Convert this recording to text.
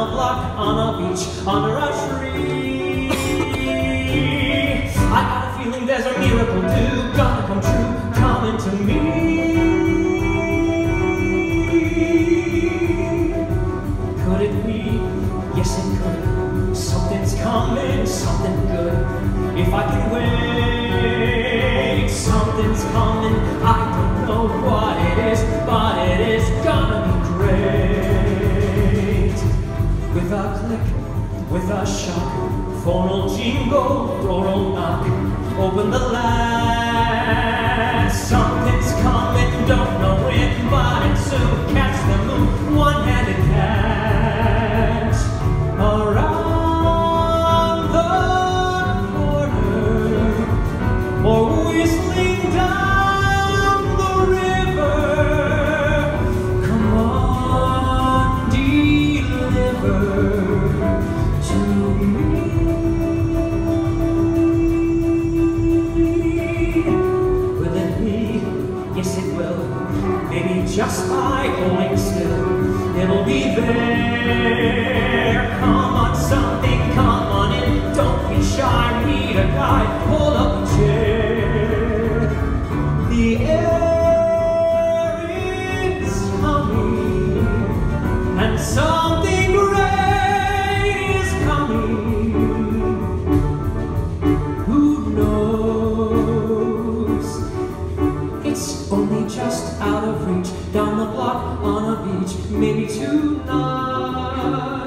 block, on a beach, under a tree. I got a feeling there's a miracle due, gonna come true, coming to me. Could it be? Yes, it could. Something's coming, something good. If I can wait, something's coming. I don't know what it is, but it is gonna be great. With a click, with a shock, phone will jingle, door will knock. Open the latch, something's coming, don't know when, but it's soon. Catch the moon, one-handed catch. Around the corner, or whistling down the river. Come on, deliver to me. Will it be? Yes, it will. Maybe just by holding still, it'll be there. Come on, something, come on in. Don't be shy, meet a guy, pull up a chair. The air is humming, and something great is coming. Who knows? It's only just out of reach, down the block, on a beach, maybe tonight.